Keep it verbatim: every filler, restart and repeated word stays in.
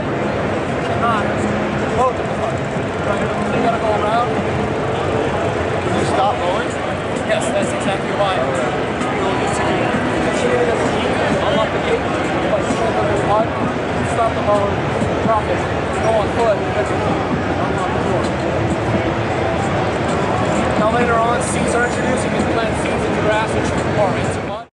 front, cannot go to the front. Right? So you gotta go around. Can you stop going? Yes, that's exactly why. You'll just unlock the gate, but you can't go to the mud, stop the motor, drop it, go on foot, unlock the door. Now later on, seats are introduced. You can plant seeds in the grass, which are into mud.